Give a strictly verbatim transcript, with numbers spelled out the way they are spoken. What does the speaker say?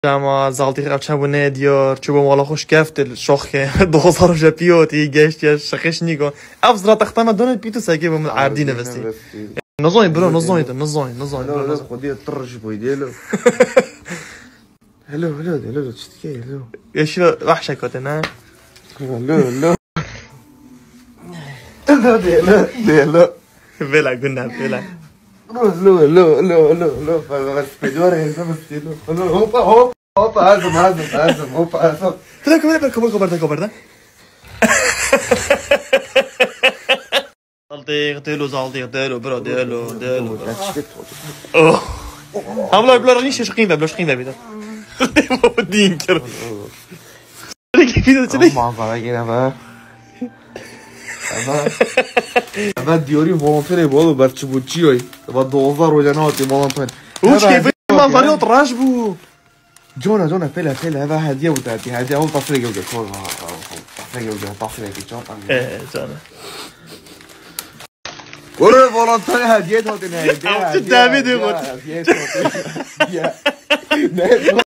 جماعة زالتي خراب چبونه دیار چوبو مالا خوش گفت الشاخه دوزار جپیوتی گشت یا شخش نیگو افزرا تختم دونه بیتو سگی بمن عردی نوستی نزاین برو نزاین نزاین نزاین لا خدي طرش بويديلو هلو هلو هلو تشتكي هلو ايش وحشه كنت انا هلو هلو هلو هلو هلو بلا قلنا بلا هلو هلو هلو هلو هلو بس بدور هيزم ستيلو هلو هوبا هوبا هوبا هازم هازم هازم هوبا هازم تلا كبر كبر كبر ده كبر ده زالتي قتلو زالتي قتلو برو ديلو ديلو اوه هملا بلا رنيش شقين بلا شقين بلا دين كر ليك فيديو تشلي ما فاكر انا اما اما ديوري فولنتري بولو برچبوچيوي با دوزار ولناتي فولنتري وش كيف ما فريق راشبو جونا جونا فيلا فيلا هذا هديه وتاتي هديه اول تصريق وجه كل تصريق وجه تصريق جون ايه جانا ورا فولنتري هديه هاتين هديه دافيد يقول هديه